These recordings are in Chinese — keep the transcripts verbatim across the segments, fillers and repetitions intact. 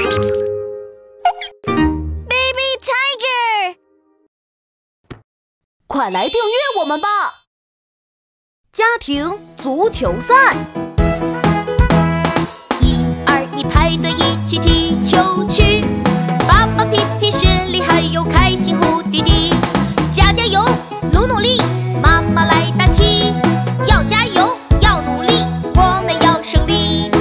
Baby Tiger， 快来订阅我们吧！家庭足球赛， 一二一，排队一起踢球去！爸爸皮皮雪里还有开心胡弟弟，加加油，努努力，妈妈来打气，要加油，要努力，我们要胜利。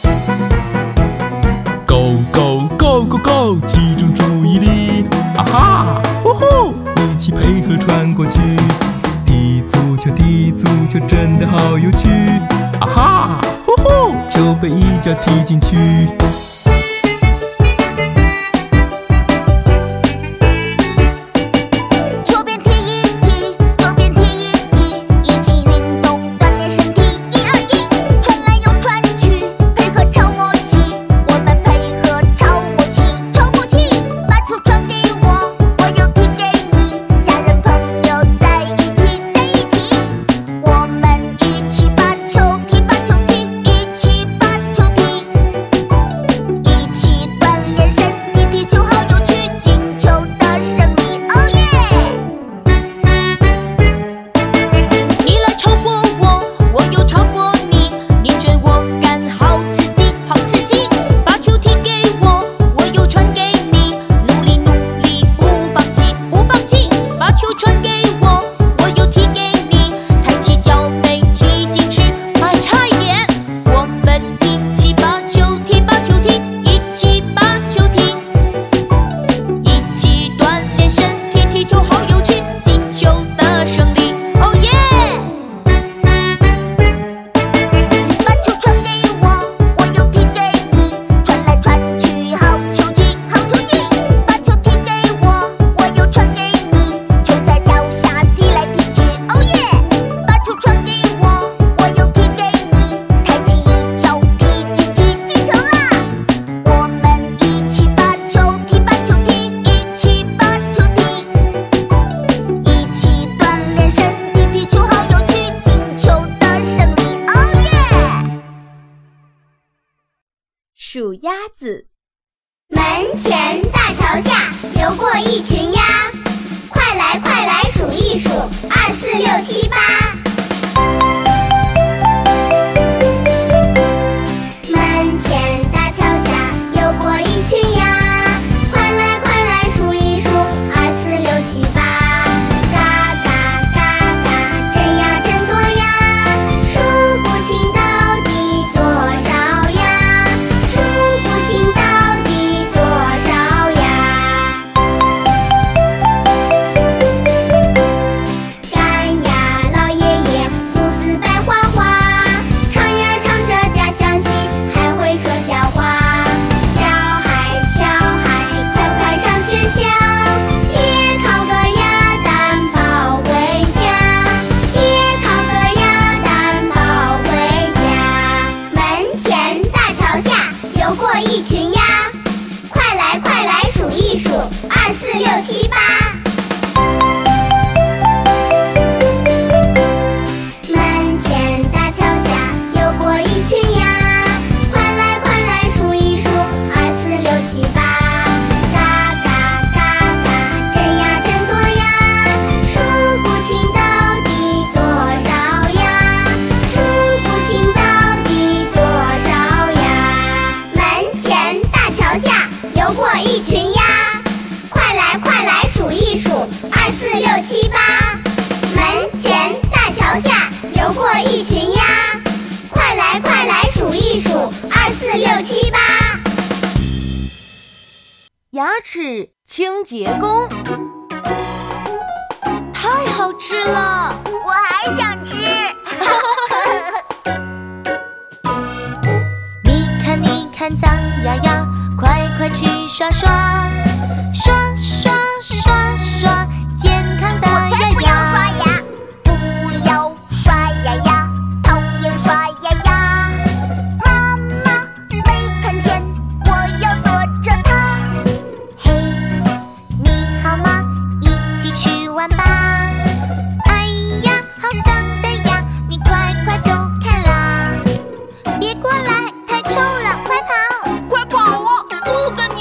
Go go go go go， 集中注意力，啊哈，呼呼，一起配合穿过去。踢足球，踢足球，真的好有趣，啊哈，呼呼，球被一脚踢进去。 数鸭子。 门前大桥下游过一群鸭，快来快来数一数，二四六七八。门前大桥下游过一群鸭，快来快来数一数，二四六七八。嘎嘎嘎嘎，真呀真多呀，数不清到底多少呀，数不清到底多少呀。干呀老爷爷，胡子白花花，唱呀唱着家乡戏，还会说笑话。小孩小孩，快快上学校，别烤个鸭蛋跑回家，别烤个鸭蛋跑回家。门前大桥下游过一群鸭，快来快来数一数，二四六七八。门前大桥下游过一群鸭，快来快来数一数，二四六七八。嘎嘎嘎嘎，真呀真多呀，数不清到底多少呀，数不清到底多少呀。门前大桥下游过一群鸭，快来快来数一数，二四六七八。门前大桥下游过一群鸭，快来快来数一数，二四六七八。 牙齿清洁工， 太好吃了！ 我还想吃。 你看你看脏呀呀，快快去刷刷，刷刷刷刷，健康的我才牙不要刷牙。 牙，不要刷呀呀，讨厌刷呀呀。妈妈没看见，我要躲着她。 嘿，你好吗？一起去玩吧。哎呀，好脏的呀，你快快走开啦！别过来，太臭了，快跑！ 快跑啊！不跟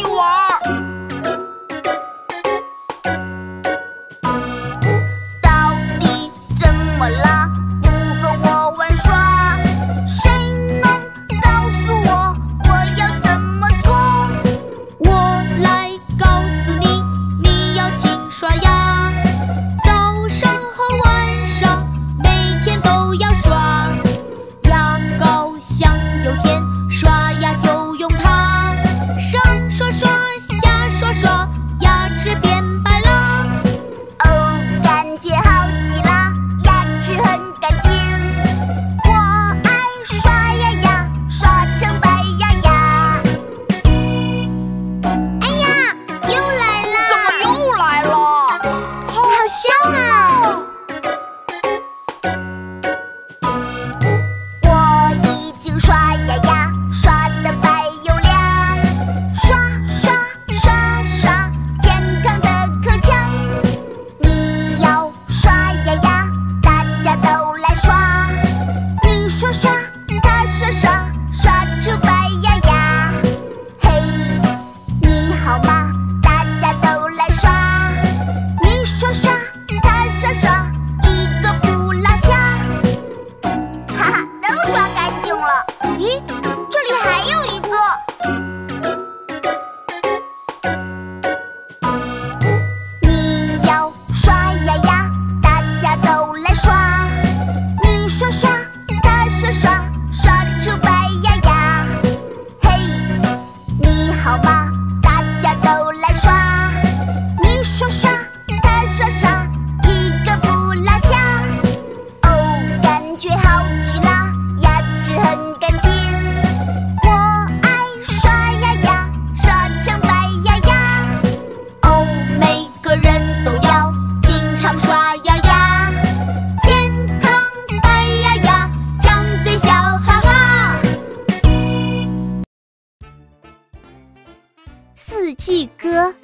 四季歌。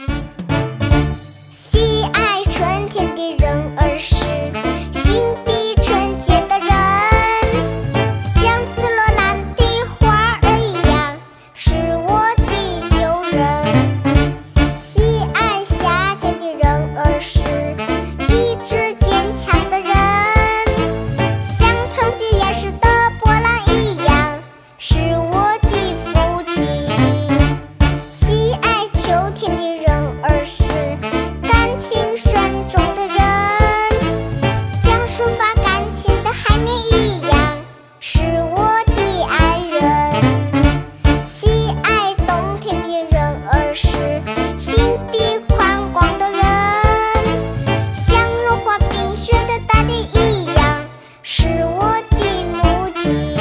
喜爱春天的人儿是心地纯洁的人，像紫罗兰的花儿一样，是我的友人。喜爱夏天的人儿是意志坚强的人，像冲击岩石的波浪一样，是我的父亲。喜爱秋天的人儿是感情深重的人，像抒发感情的海绵一样，是我的爱人。喜爱冬天的人儿是心地宽广的人，像融化冰雪的大地一样，是我的母亲。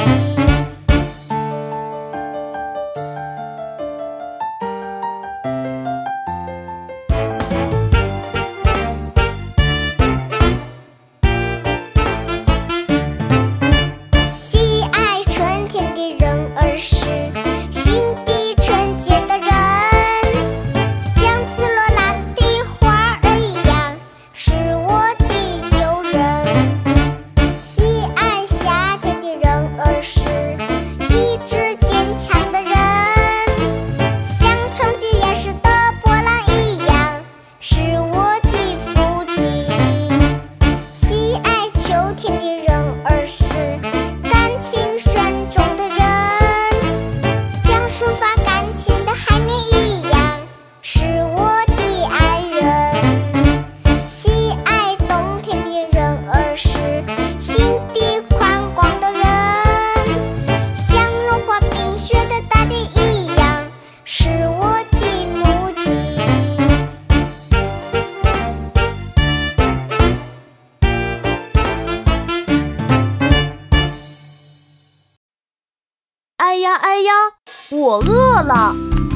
喜爱春天的人儿是心地纯洁的人，像紫罗兰的花儿一样，是我的友人。喜爱夏天的人儿是意志坚强的人，像冲击岩石的波浪一样，是我的父亲。喜爱秋天的人儿是感情深重的人，像抒发感情的海绵一样，是我的爱人。喜爱冬天的人儿是心地宽广的人，像融化冰雪的大地一样，是我的母亲。 哎呀哎呀，我饿了。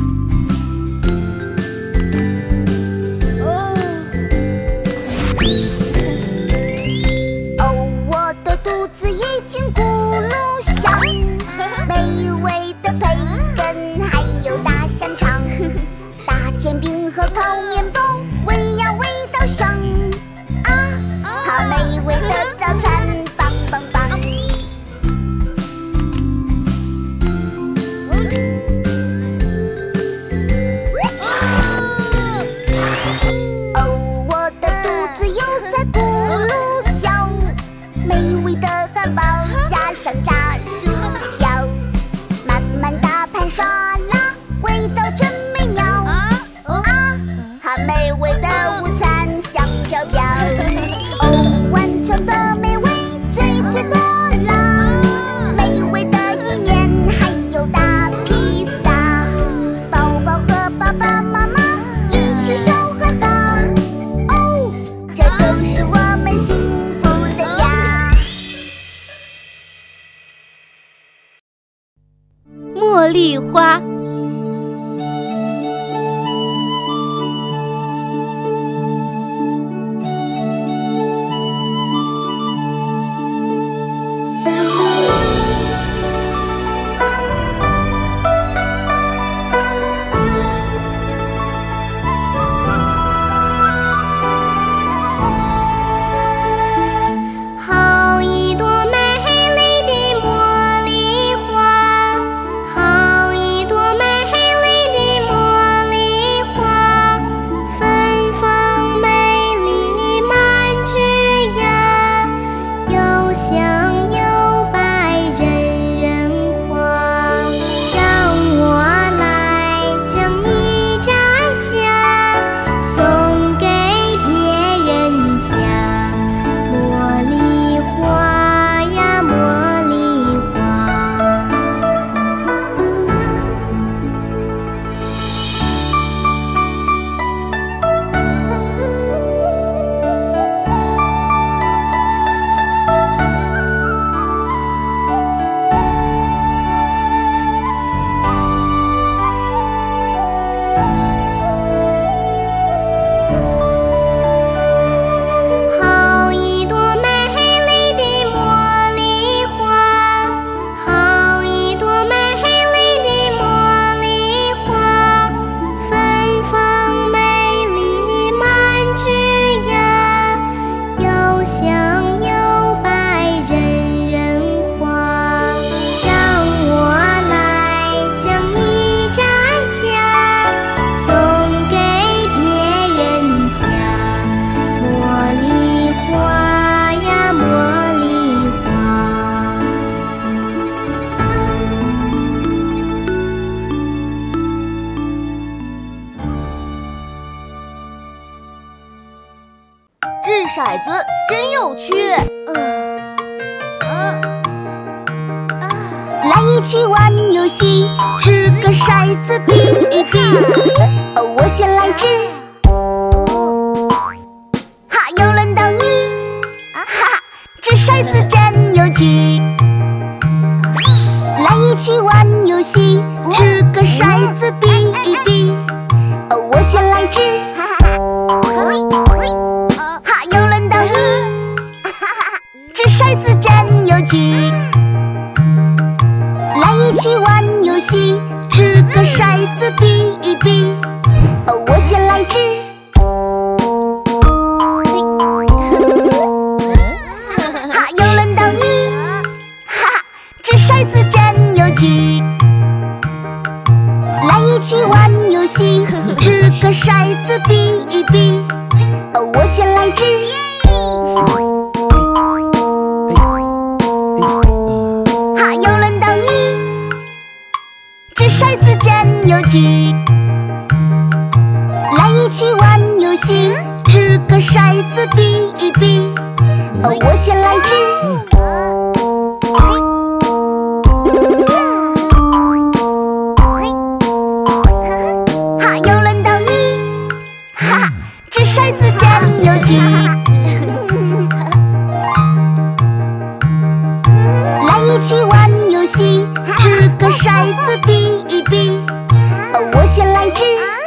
哦，我的肚子已经咕噜响，美味的培根还有大香肠，大煎饼和烤面包，味呀味道香啊！好美味的早餐，棒棒棒！哦，我的肚子又在咕噜叫，美味的汉堡加上炸薯条，满满大盘沙拉，味道真美妙啊！好美味的午餐，香飘飘。哦，晚餐的美味最最多啦，美味的意面还有大披萨，宝宝和爸爸妈妈一起笑哈哈。哦，这就是我们幸福的家。 茉莉花。 好一朵美丽的茉莉花，好一朵骰子真有趣。 嗯嗯啊！来一起玩游戏，掷个骰子比一比。哦，我先来掷。哈，又轮到你。哈哈，掷骰子真有趣。来一起玩游戏，掷个骰子比一比。哦，我先来掷。哈，又轮到你。掷骰子真有趣。来一起玩游戏，掷个骰子比一比。哦，我先来掷。哈，又轮到你。哈哈，掷骰子真有趣。来一起玩游戏，掷个骰子比一比。哦，我先来掷。哈，又轮到你。掷骰子真有趣。来一起玩游戏，掷个骰子比一比。哦，我先来掷。哈，又轮到你。哈哈，掷骰子真有趣。来一起玩游戏，掷个骰子比一比。哦，我先来掷。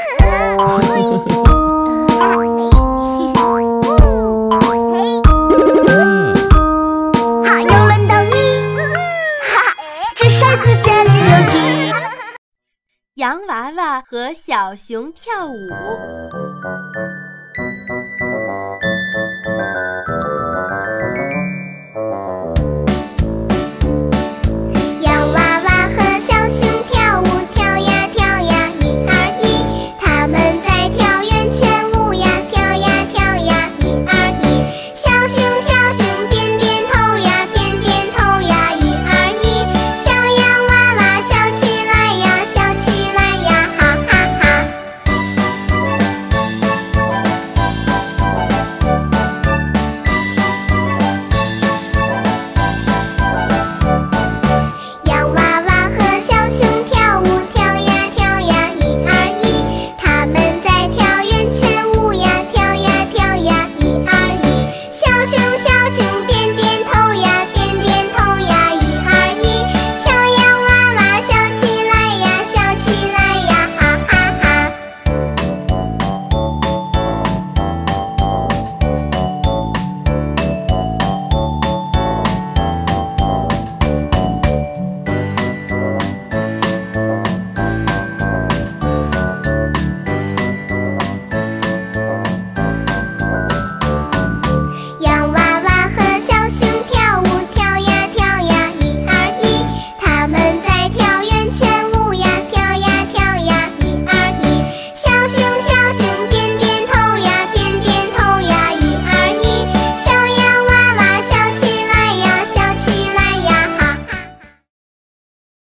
哈，又轮到你。哈哈，掷骰子真有趣。 洋娃娃和小熊跳舞。